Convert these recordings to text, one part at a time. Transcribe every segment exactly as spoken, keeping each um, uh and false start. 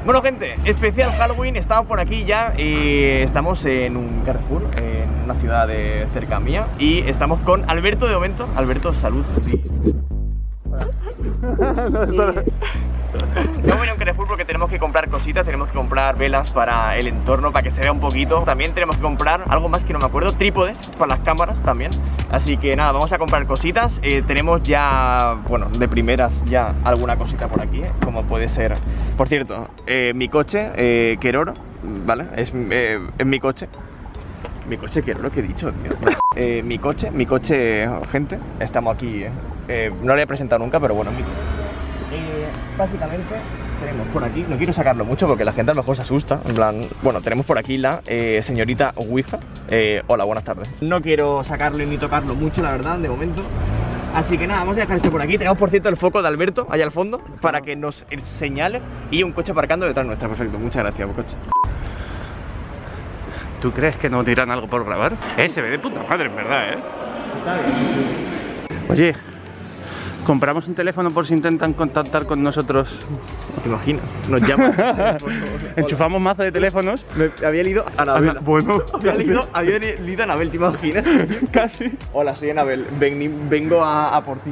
Bueno, gente, especial Halloween, estamos por aquí ya y estamos en un Carrefour, en una ciudad de cerca mía, y estamos con Alberto de momento. Alberto, salud. Sí. No, no. Hemos venido a un Carrefour porque tenemos que comprar cositas, tenemos que comprar velas para el entorno, para que se vea un poquito. También tenemos que comprar algo más que no me acuerdo, trípodes para las cámaras también. Así que nada, vamos a comprar cositas. eh, Tenemos ya, bueno, de primeras ya alguna cosita por aquí, eh, como puede ser, por cierto, eh, mi coche, eh, Keroro, ¿vale? Es, eh, es mi coche. Mi coche, Keroro, ¿qué he dicho, tío? Eh, mi coche, mi coche, gente, estamos aquí, eh. Eh, no lo he presentado nunca, pero bueno, mi coche. Eh, básicamente tenemos por aquí, no quiero sacarlo mucho porque la gente a lo mejor se asusta, en plan, bueno, tenemos por aquí la eh, señorita Ouija. eh, Hola, buenas tardes. No quiero sacarlo ni tocarlo mucho, la verdad, de momento. Así que nada, vamos a dejar esto por aquí. Tenemos, por cierto, el foco de Alberto allá al fondo para que nos señale, y un coche aparcando detrás nuestra. Perfecto, muchas gracias, coche. ¿Tú crees que nos dirán algo por grabar? Eh, se ve de puta madre, en verdad, eh. Está bien. Oye, compramos un teléfono por si intentan contactar con nosotros. ¿Te imaginas? Nos llaman. Enchufamos mazo de teléfonos. Me había leído a Anabel. Ana, bueno, había leído, había leído a Anabel, ¿te imaginas? Casi. Hola, soy Anabel. Ven, vengo a, a por ti.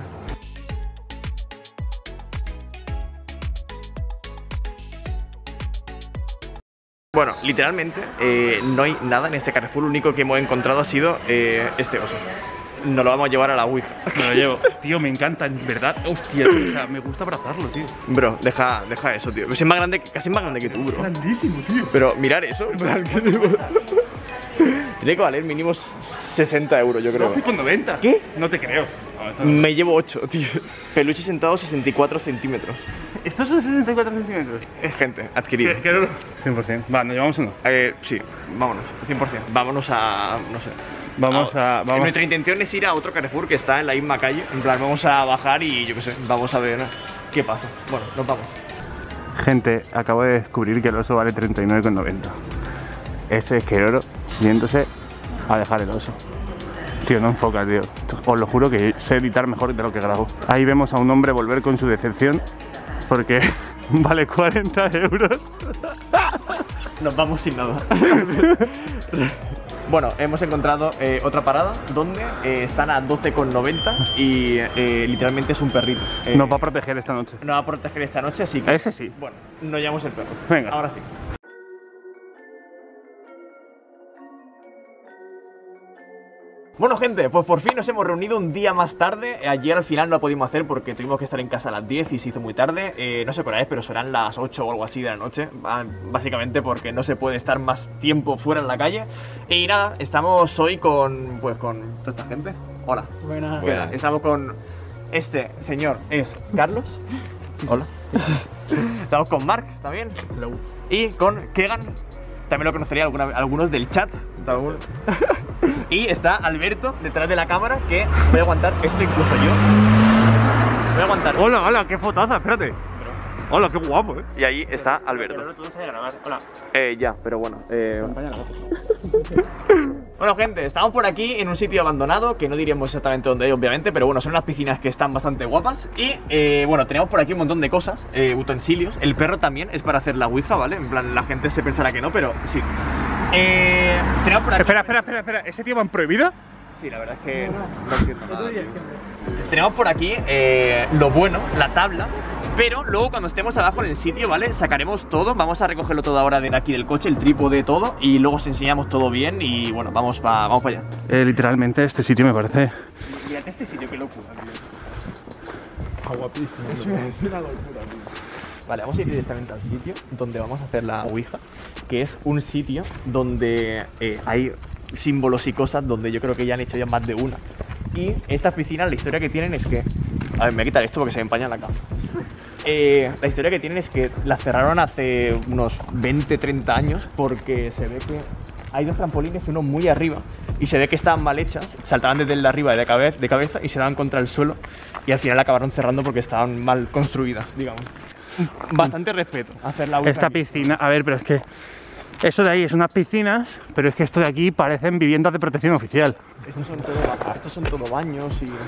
Bueno, literalmente eh, no hay nada en este Carrefour. Lo único que hemos encontrado ha sido eh, este oso. Nos lo vamos a llevar a la Ouija. Me lo llevo. Tío, me encanta, en verdad. Hostia, tío, o sea, me gusta abrazarlo, tío. Bro, deja, deja eso, tío. Es más grande, casi más grande que tú, bro. Grandísimo, tío. Pero mirar eso, en plan, que digo, tiene que valer mínimo sesenta euros, yo creo. doce con noventa. ¿Qué? No te creo. No, no. Me llevo ocho, tío. Peluche sentado sesenta y cuatro centímetros. ¿Estos son sesenta y cuatro centímetros? Es gente, adquirido. ¿Qué, qué cien por cien. Va, ¿nos llevamos uno? Eh, sí, vámonos, cien por cien. Vámonos a, no sé. Vamos a... Vamos. Nuestra intención es ir a otro Carrefour que está en la misma calle. En plan, vamos a bajar y yo qué sé, vamos a ver qué pasa. Bueno, nos vamos. Gente, acabo de descubrir que el oso vale treinta y nueve con noventa. Ese es Keroro yéndose a dejar el oso. Tío, no enfoca, tío. Os lo juro que sé editar mejor de lo que grabo. Ahí vemos a un hombre volver con su decepción porque vale cuarenta euros. Nos vamos sin nada. Bueno, hemos encontrado eh, otra parada donde eh, están a doce con noventa y eh, literalmente es un perrito. Eh, Nos va a proteger esta noche. Nos va a proteger esta noche, así que... Ese sí. Bueno, nos llevamos el perro. Venga. Ahora sí. Bueno, gente, pues por fin nos hemos reunido un día más tarde. Ayer al final no lo pudimos hacer porque tuvimos que estar en casa a las diez y se hizo muy tarde. eh, No sé por qué, pero serán las ocho o algo así de la noche. Básicamente porque no se puede estar más tiempo fuera en la calle. Y nada, estamos hoy con, pues con toda esta gente. Hola. Buenas. Buenas. Estamos con este señor, es Carlos. Hola. Estamos con Mark también. Hello. Y con Kegan. También lo conocería alguna, algunos del chat. Y está Alberto detrás de la cámara, que voy a aguantar esto incluso yo. Voy a aguantar. Hola, hola, qué fotaza, espérate. Hola, qué guapo, eh. Y ahí está Alberto. Hola. Eh, ya, pero bueno. Eh... Bueno, gente, estamos por aquí en un sitio abandonado, que no diríamos exactamente dónde es, obviamente, pero bueno, son unas piscinas que están bastante guapas. Y eh, bueno, tenemos por aquí un montón de cosas, eh, utensilios. El perro también es para hacer la ouija, ¿vale? En plan, la gente se pensará que no, pero sí. Eh, tenemos por aquí... Espera, espera, espera, espera. ¿Ese tío va en prohibida? Sí, la verdad es que no, no entiendo nada, tío. Tenemos por aquí eh, lo bueno, la tabla. Pero luego cuando estemos abajo en el sitio, ¿vale? Sacaremos todo, vamos a recogerlo todo ahora de aquí del coche, el trípode, todo. Y luego os enseñamos todo bien y bueno, vamos para vamos para allá. Eh, literalmente este sitio me parece... Mírate este sitio, qué locura, tío. Está guapísimo. Es una locura, tío. Vale, vamos a ir directamente al sitio donde vamos a hacer la ouija, que es un sitio donde eh, hay símbolos y cosas donde yo creo que ya han hecho ya más de una. Y estas piscinas, la historia que tienen es que... A ver, me voy a quitar esto porque se me empaña la cama. Eh, la historia que tienen es que la cerraron hace unos veinte, treinta años porque se ve que hay dos trampolines, uno muy arriba, y se ve que estaban mal hechas, saltaban desde el de arriba de, cabe de cabeza y se daban contra el suelo, y al final acabaron cerrando porque estaban mal construidas, digamos. Bastante respeto hacer la ouija Esta aquí. piscina, a ver, pero es que eso de ahí es unas piscinas, pero es que esto de aquí parecen viviendas de protección oficial. Estos son todo, estos son todo baños y,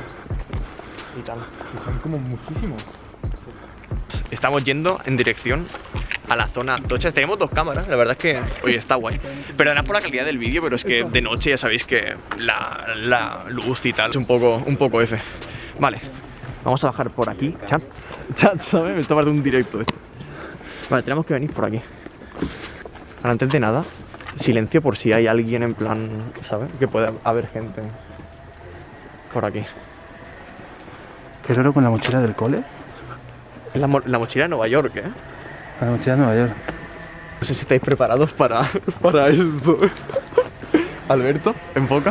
y tal. Son como muchísimos. Estamos yendo en dirección a la zona tocha. Tenemos dos cámaras, la verdad es que, oye, está guay. Perdonad por la calidad del vídeo, pero es que de noche ya sabéis que la, la luz y tal es un poco, un poco F. Vale, vamos a bajar por aquí. Chat, chat, ¿sabes? Me está de un directo esto. Vale, tenemos que venir por aquí. Ahora, antes de nada, silencio por si hay alguien en plan, ¿sabes? Que pueda haber gente por aquí. ¿Qué raro con la mochila del cole? La, mo la mochila de Nueva York, ¿eh? La mochila de Nueva York. No sé si estáis preparados para, para esto. Alberto, enfoca.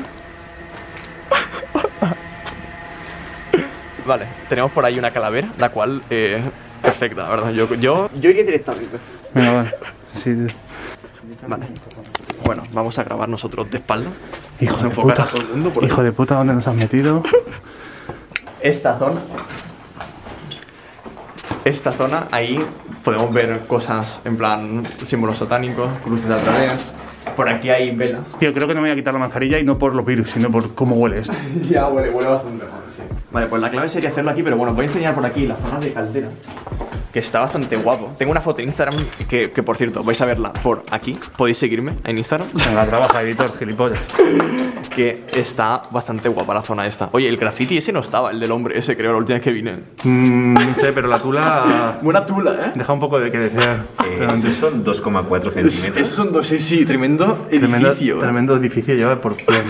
Vale, tenemos por ahí una calavera, la cual, eh, perfecta, la verdad. Yo, yo, yo iría directamente. Venga, vale. Sí. Vale. Bueno, vamos a grabar nosotros de espalda. Hijo de enfocar puta. a todo el mundo por Hijo de puta, ¿dónde nos has metido? Esta zona. Esta zona, ahí podemos ver cosas en plan símbolos satánicos, cruces a través. Por aquí hay velas. Tío, creo que no me voy a quitar la mascarilla y no por los virus, sino por cómo huele esto. Ya huele, huele bastante mal, sí. Vale, pues la clave sería hacerlo aquí, pero bueno, voy a enseñar por aquí la zona de caldera, que está bastante guapo. Tengo una foto en Instagram que, que por cierto, vais a verla por aquí. Podéis seguirme en Instagram. Venga, trabaja, editor, gilipollas. Que está bastante guapa la zona esta. Oye, el graffiti ese no estaba, el del hombre ese, creo, la última vez que vine. Mmm, no sé, pero la tula... Buena tula, ¿eh? Deja un poco de que desear. Eh, esos son dos coma cuatro centímetros. Esos son dos, sí, sí, tremendo edificio. Tremendo, ¿eh? tremendo edificio lleva por pleno.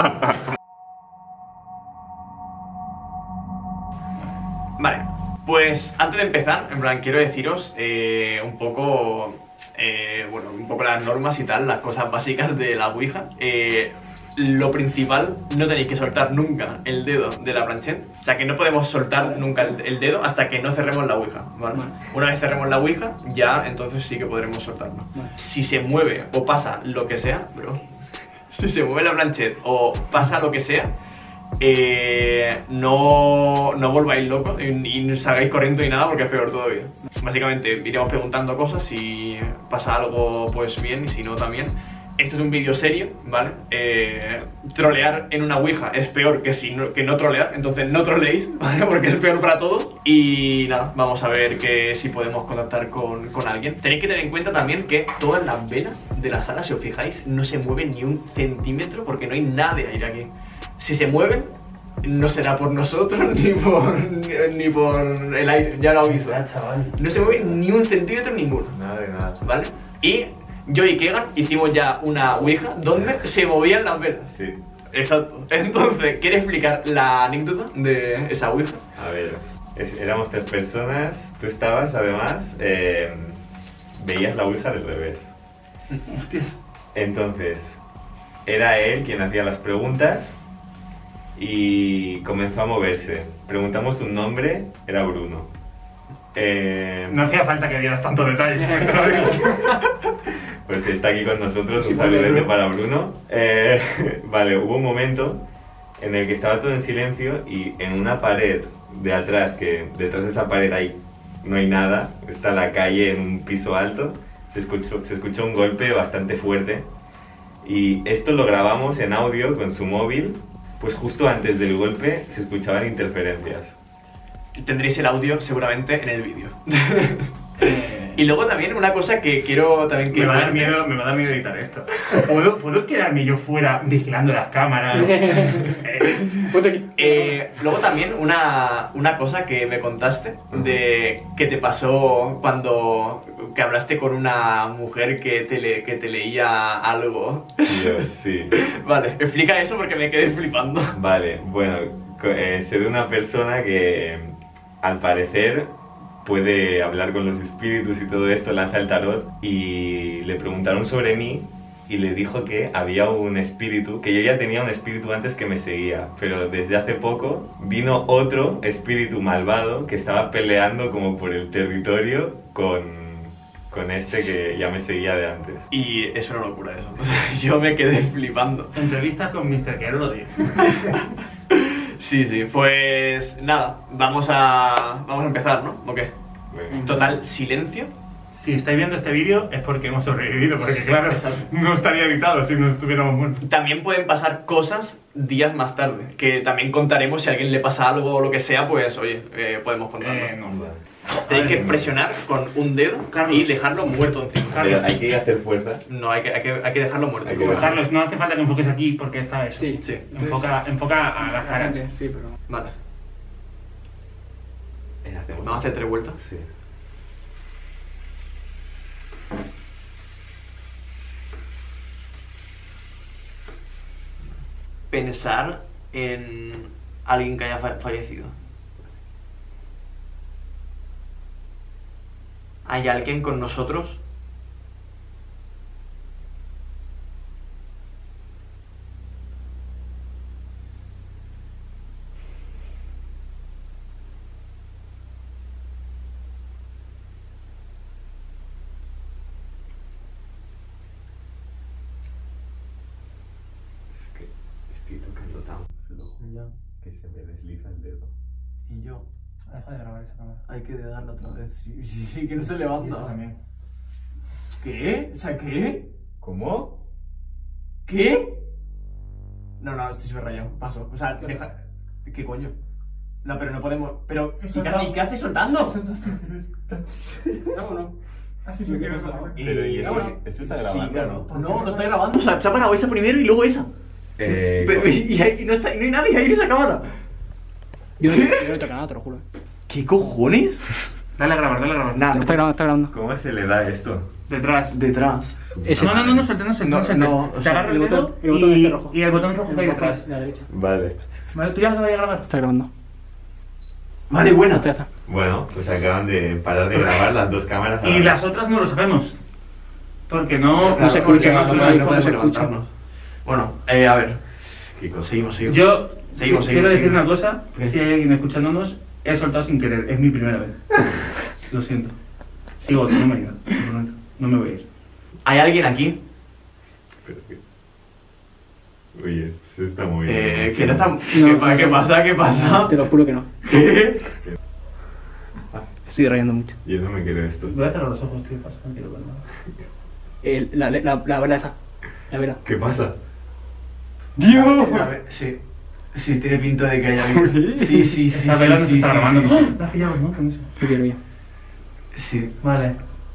Vale, pues antes de empezar, en plan, quiero deciros eh, un poco, eh, bueno, un poco las normas y tal, las cosas básicas de la Ouija. Eh, lo principal, no tenéis que soltar nunca el dedo de la planchette. O sea, que no podemos soltar nunca el, el dedo hasta que no cerremos la Ouija, ¿vale? Vale. Una vez cerremos la Ouija, ya entonces sí que podremos soltarlo. Vale. Si se mueve o pasa lo que sea, bro, si se mueve la planchette o pasa lo que sea, Eh, no, no volváis locos y, y no salgáis corriendo ni nada porque es peor todavía. Básicamente iremos preguntando cosas, si pasa algo pues bien y si no también. Este es un vídeo serio, ¿vale? Eh, trolear en una Ouija es peor que, si no, que no trolear, entonces no troleéis, ¿vale? Porque es peor para todos. Y nada, vamos a ver que si podemos contactar con, con alguien. Tenéis que tener en cuenta también que todas las velas de la sala, si os fijáis, no se mueven ni un centímetro porque no hay nada de aire aquí. Si se mueven, no será por nosotros ni por, ni por el aire, ya lo aviso. No se mueve ni un centímetro ninguno. Nada de nada. ¿Vale? Y yo y Kegan hicimos ya una Ouija donde se movían las velas. Sí. Exacto. Entonces, ¿quieres explicar la anécdota de esa Ouija? A ver, es- éramos tres personas. Tú estabas, además, eh, veías la Ouija del revés. Hostias. Entonces, era él quien hacía las preguntas y comenzó a moverse. Preguntamos un nombre, era Bruno. Eh, No hacía falta que dieras tanto detalle. Pues está aquí con nosotros, Sí, un vale, saludete Bruno. para Bruno. Eh, vale, hubo un momento en el que estaba todo en silencio y en una pared de atrás, que detrás de esa pared hay, no hay nada, está la calle en un piso alto, se escuchó, se escuchó un golpe bastante fuerte. Y esto lo grabamos en audio con su móvil, pues justo antes del golpe se escuchaban interferencias. Tendréis el audio seguramente en el vídeo. Y luego también una cosa que quiero también que Me va a dar cuentes. miedo, me va a dar miedo editar esto. ¿Puedo, ¿Puedo quedarme yo fuera vigilando las cámaras? Eh, luego también una, una cosa que me contaste de que te pasó cuando que hablaste con una mujer que te, le, que te leía algo. Dios, sí. Vale, explica eso porque me quedé flipando. Vale, bueno, co- eh, sé de una persona que eh, al parecer puede hablar con los espíritus y todo esto, lanza el tarot y le preguntaron sobre mí y le dijo que había un espíritu, que yo ya tenía un espíritu antes que me seguía, pero desde hace poco vino otro espíritu malvado que estaba peleando como por el territorio con, con este que ya me seguía de antes. Y es una locura eso. O sea, yo me quedé flipando. Entrevistas con mister Kerlody. Sí, sí, pues nada, vamos a, vamos a empezar, ¿no? ¿O qué? Bueno, Total silencio Si estáis viendo este vídeo es porque hemos sobrevivido, porque claro, no estaría editado si no estuviéramos muertos. También pueden pasar cosas días más tarde, que también contaremos si a alguien le pasa algo o lo que sea, pues oye, eh, podemos contarlo. Eh, no. Tenéis que presionar con un dedo Carlos. y dejarlo muerto encima. Pero hay que hacer fuerza. No, hay que, hay que, hay que dejarlo muerto. Hay que dejarlo. Carlos, no hace falta que enfoques aquí porque esta es. Sí, Sí. Enfoca, enfoca a las caras. Sí, pero... Vale, Eh, hacemos- vamos a hacer tres vueltas. Sí. Pensar en alguien que haya fa- fallecido. ¿Hay alguien con nosotros? Que estoy tocando tan flojo que se me desliza el dedo. Y yo. Deja de grabar esa cámara. Hay que darle otra vez. Sí, sí, sí, que no se Y eso levanta. también. ¿Qué? O sea, ¿qué? ¿Cómo? ¿Qué? No, no, estoy súper rayado. Paso. O sea, deja. ¿Qué coño? No, pero no podemos. Pero. ¿Y qué, ¿y qué haces soltando? Vámonos. Así se quiere saber. Pero ¿y esto, vámonos. esto está Sí, grabando? claro. ¿no? No, no está grabando. O sea, se ha parado esa primero y luego esa. Eh, Pero- y, y ahí no, está, y no hay nadie ahí en esa cámara. Yo no, yo no he tocado nada, te lo juro. ¿Qué cojones? Dale a grabar, dale a grabar. Nada, No, está grabando, está grabando. ¿Cómo se le da esto? Detrás. detrás. Ese No, no, no, no sueltes, no sueltes, No, no sueltes. no, o Te sea, agarra el el dedo botón- el botón y, este rojo. y el botón rojo que hay detrás. De la derecha. Vale. Vale, tú ya lo vas a grabar. Está grabando. Vale, buena. Ya está. Bueno, pues acaban de parar de grabar las dos cámaras. a la Y vez. las otras no lo sabemos. Porque no... No se porque escucha, no no suena. se no no podemos se escucha. levantarnos. Bueno, eh, a ver. Kiko, Seguimos, seguimos. Yo Seguimos, quiero seguimos, decir seguimos. una cosa. ¿Qué? Si hay alguien escuchándonos, he soltado sin querer. Es mi primera vez. Lo siento. Sigo, no me he ido. lo prometo. No me voy a ir. ¿Hay alguien aquí? Pero que- Uy, esto se está moviendo. Eh, que no está... No, ¿Qué, pa- no, ¿Qué no. pasa? ¿Qué pasa? Te lo juro que no. ¿Qué? Estoy rayando mucho. Yo no me quiero esto. Voy a cerrar los ojos, tío. Pasa, tranquilo, calma. El, la, la, la vela esa. La vela. ¿Qué pasa? ¡Dios! A ver, sí. Sí, tiene pinta de que hay alguien. Sí, sí, sí. Esa sí, vela nos sí, está sí, grabando. sí, ¡Oh! sí. La has pillado, ¿no? Con eso. Lo quiero ya. Sí. Vale.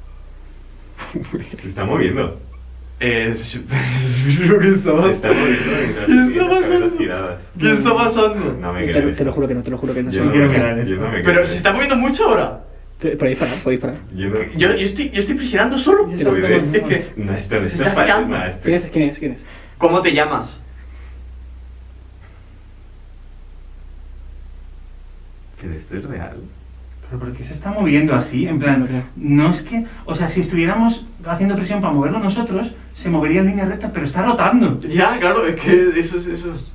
Se está moviendo. Eh, ¿Pero qué está Se está moviendo mientras ¿Qué tú está tienes cabezas pasando? giradas. ¿Qué está pasando? No me Te, creo lo- te lo esto. juro que no, te lo juro que no. Yo Solo no quiero me- mirar yo esto. no me creo Pero se esto. está moviendo mucho ahora. Puedes disparar, puedes disparar. Yo no... Yo, yo, estoy, yo estoy presionando solo. ¿Tú ves? Es que... No, esto, esto está es para... girando. No, esto- ¿Quién es? ¿Quién es? ¿Quién es? ¿Cómo te llamas? Pero esto es real. ¿Pero por qué se está moviendo así? En plan, No creo. no es que... O sea, si estuviéramos haciendo presión para moverlo nosotros, se movería en línea recta, pero está rotando. Ya, claro, es que eso es... Eso es...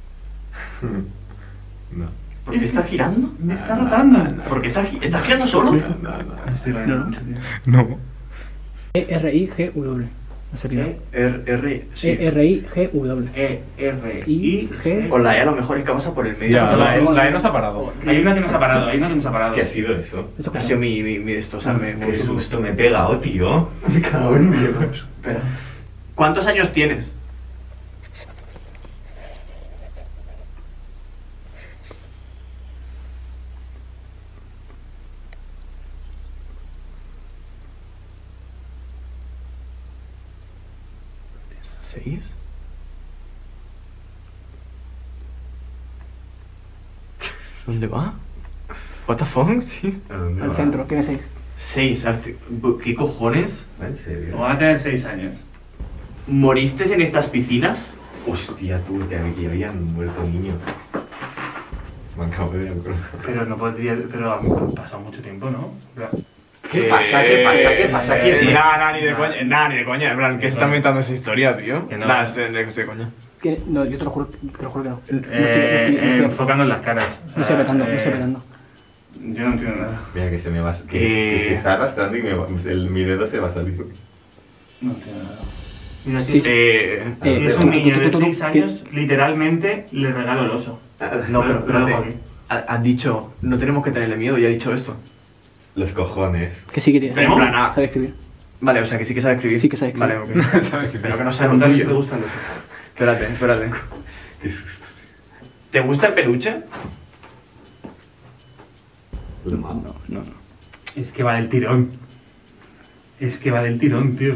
No. ¿Por qué está girando? Me está rotando. ¿Por qué está, gi- está girando solo? No, no. Estoy rayando No. mucho, tío. No. E R I G W. No sé E, R, R, sí. E R I G W. E, R, I, G... O la E a lo mejor es que pasa por el medio. Ya, Pasa la, por- E- la E nos ha parado. Hay una que nos ha parado, hay una que nos ha parado. ¿Qué ha sido eso? Eso Ha que sido mi, mi, mi destrozarme. Qué susto me he pegado, tío. Me cago en Dios. Espera. ¿Cuántos años tienes? ¿Seis? ¿Dónde va? What the fuck, tío? ¿A dónde Al va? centro, ¿quién es seis? Seis. al ci- ¿Qué cojones? ¿En serio? O va a tener seis años. ¿Moriste en estas piscinas? Hostia, tú, que aquí habían muerto niños. Me acabo de acordar. Pero no podría... Pero ha pasado mucho tiempo, ¿no? ¿Qué pasa? ¿Qué pasa? ¿Qué pasa? ¿Quién es? Nah, Nah, ni de coña. Nah, ni de coña. En plan, ¿qué se está inventando esa historia, tío? Que no. Nah, es de, de coña. ¿Quién? No, yo te lo juro, te lo juro que no. No estoy, no Eh, estoy, no eh, estoy, enfocando en las caras. no estoy apretando, no Eh, estoy apretando. Yo no entiendo nada. Mira que se me va... Que, Eh. que se está arrastrando y me va- el, mi dedo se va a salir. No entiendo nada. Mira, Sí, si, sí. Eh. si Eh, es tú, un tú, niño tú, de tú, tú, seis tú, años, literalmente le regalo el oso. No, pero Lo dejo espérate. aquí. Ha- Has dicho, no tenemos que tenerle miedo, ya he dicho esto. Los cojones. Que sí que tiene. En plan, ah, Sabe escribir. Vale, o sea que sí que sabe escribir. Sí que sabe escribir. Vale, ok. ¿Sabes qué? Pero que no sea lo Preguntarle si te tuyo. gustan los Espérate, espérate. Qué susto. ¿Te gusta el peluche? Lo malo. No, no, no. Es que va del tirón. Es que va del tirón, tío.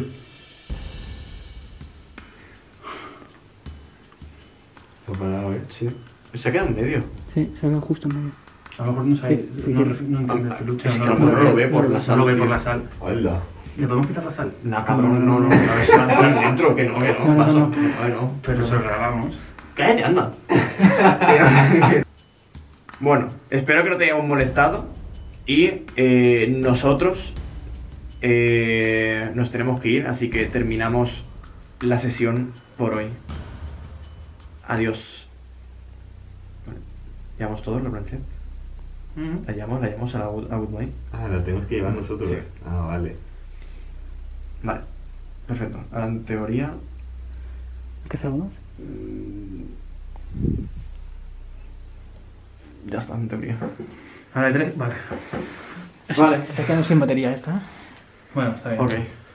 ¿Lo has parado, eh? Sí. Se ha quedado en medio. Sí, se ve justo en medio. A lo mejor no sabe, Sí, sí, no, sí. ref- no entiende el peluche. Es que no, a lo no, mejor no, lo ve por la no sal. lo ve por tío. la sal. Hola. ¿Le podemos quitar la sal? No, cabrón, no, no. A ver si van a entrar dentro, que no, que no. No, no, paso. no. Ay, no. Pero se lo regalamos. Cállate, anda. Bueno, espero que no te hayamos molestado. Y eh, nosotros eh, nos tenemos que ir, así que terminamos la sesión por hoy. Adiós. Vale. ¿Llevamos todos la plancha? ¿La llevamos? ¿La llevamos a la Good- a Goodbye? Ah, la tenemos que llevar nosotros. Sí. Ah, vale. Vale, perfecto. Ahora en teoría... ¿Hay que hacer algo más? mm, Ya está, en teoría. A la de tres, vale. Vale. Está quedando sin batería esta, ¿eh? Bueno, está bien. Ok.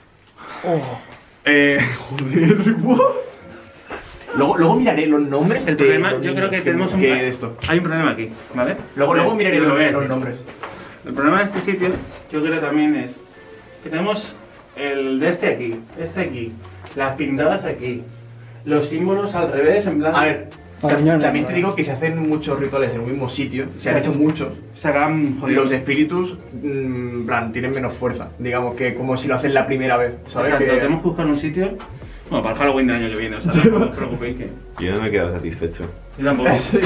Oh. Eh, joder, what? Luego, luego miraré los nombres. El de problema, los yo creo que niños tenemos un... que de esto. Hay un problema aquí, ¿vale? Luego, luego miraré Y lo los, voy a los decir. nombres. El problema de este sitio, yo creo también es que tenemos el de este aquí, este aquí, las pintadas aquí, los símbolos al revés, en plan... A ver, Para ta- niños no, también te para- digo que se hacen muchos rituales en un mismo sitio. Se han hecho muchos. se hagan jodidos. Los espíritus, mm, en plan, tienen menos fuerza. Digamos que como si lo hacen la primera vez. ¿Sabes? Exacto, Que- tenemos que buscar un sitio... Bueno, para el Halloween del año que viene, o sea, no os preocupéis que... Yo no me he quedado satisfecho. Yo tampoco.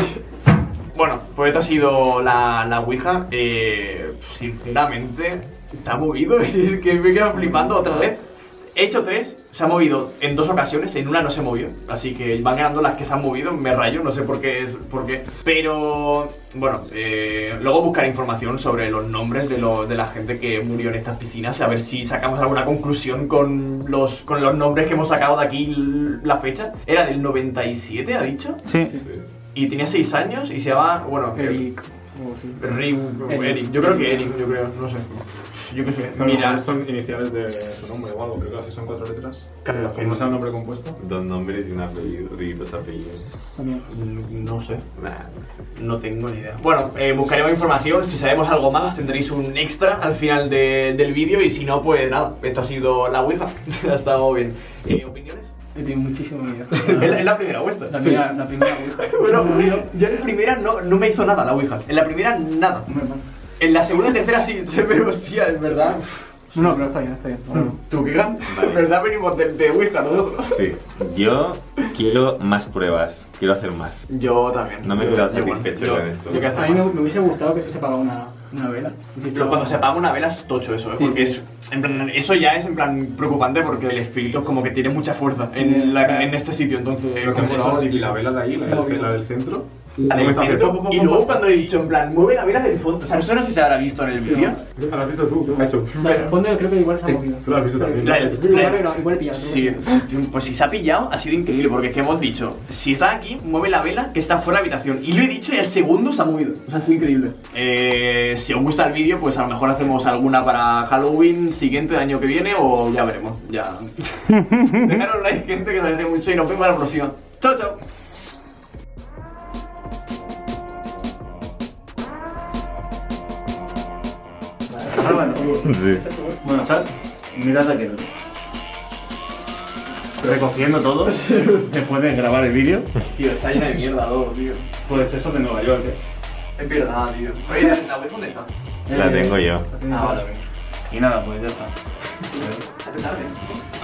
Bueno, pues esta ha sido la, la Ouija. Eh, sinceramente, está movido. Es que me he quedado flipando otra vez. He hecho tres, se ha movido en dos ocasiones, en una no se movió. Así que van ganando las que se han movido, me rayo, no sé por qué es por qué. Pero bueno, eh, luego buscaré información sobre los nombres de, lo- de la gente que murió en estas piscinas, a ver si sacamos alguna conclusión con los, con los nombres que hemos sacado de aquí l- la fecha. Era del noventa y siete, ¿ha dicho? Sí. Y tenía seis años y se llama, bueno, Eric. O sí. Rick, Eric. Eric. Yo creo que Eric, yo creo, no sé. Yo qué sé. No, Mira, no, son iniciales de su nombre o algo, pero claro, si son cuatro letras. Claro, Como sea un nombre compuesto. Dos nombres y un apellido, y dos apellidos. También. no sé. Nah, no sé. No tengo ni idea. Bueno, eh, buscaremos información. Si sabemos algo más, tendréis un extra al final de- del vídeo. Y si no, pues nada. Esto ha sido la Ouija. Ha estado bien. Eh, ¿Opiniones? Yo tengo muchísimo miedo. es, la, es la primera vuestra. La primera, la primera Ouija. Bueno, Se me olvidó. yo en la primera no, no me hizo nada la Ouija. En la primera, nada. Hombre, hermano. En la segunda y tercera sí. Pero hostia, es verdad. No, no, pero está bien, está bien. Bueno, ¿Tú qué gan? Vale. En verdad venimos de, de Ouija nosotros. Sí. Yo quiero más pruebas. Quiero hacer más. Yo también. No me he Yo- quedado yo igual. satisfecho Yo- con esto. yo quiero hacer a mí me, más. me hubiese gustado que se apagara una, una vela. Insisto. Pero cuando se apaga una vela es tocho eso, ¿eh? Sí, Porque sí. es, en plan, eso ya es en plan preocupante porque el espíritu como que tiene mucha fuerza en, la- en este sitio, entonces... Lo que como hemos eso- y la vela de ahí, la, Lo del- mismo. la del centro. la del Comienza a hacer centro, pum, pum, y pum, luego pum. cuando he dicho en plan, mueve la vela del fondo, o sea, eso no sé si se habrá visto en el vídeo. Ah, ¿lo has visto tú? ¿Lo has hecho? La del fondo yo creo que igual se ha movido. Tú lo has visto Pero- también. La del- Igual, la del- igual, igual he pillado. Sí, pues si se ha pillado ha sido increíble porque es que hemos dicho, si está aquí, mueve la vela que está fuera de la habitación. Y lo he dicho y al segundo se ha movido. O sea, es increíble. Eh, si os gusta el vídeo, pues a lo mejor hacemos alguna para Halloween siguiente del año que viene o ya veremos. Ya. Dejaros like, gente, que os agradece mucho y nos vemos a la próxima. Chao, chao. Sí. Bueno, chat, mirad aquí. Recogiendo todo, después de grabar el vídeo, Tío, está llena de mierda todo, tío. pues eso de Nueva York, ¿eh? Es verdad, tío. Oye, ¿la web dónde está? La tengo yo. Ah, vale, venga. Y nada, pues ya está. Hace tarde.